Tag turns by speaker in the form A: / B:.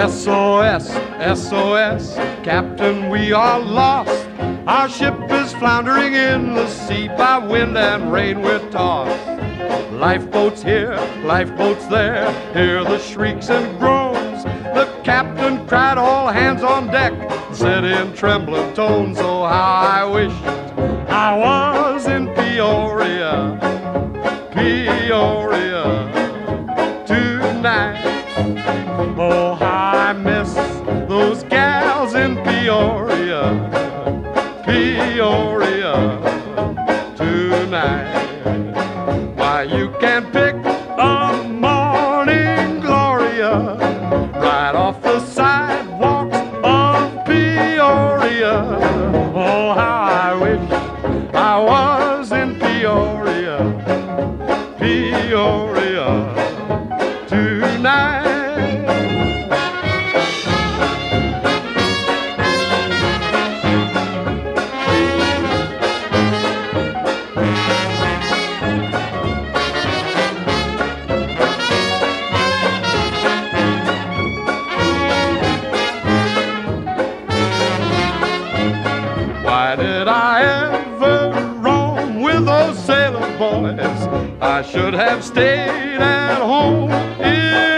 A: SOS, SOS, Captain, we are lost. Our ship is floundering in the sea. By wind and rain we're tossed. Lifeboats here, lifeboats there, hear the shrieks and groans. The captain cried, all hands on deck, said in trembling tones, oh how I wished I was in Peoria, Peoria tonight. Oh how I miss those gals in Peoria, Peoria tonight. Why, you can pick a morning Gloria right off the sidewalks of Peoria. Oh, how I wish I was in Peoria, Peoria tonight. Why did I ever roam with those sailor boys? I should have stayed at home in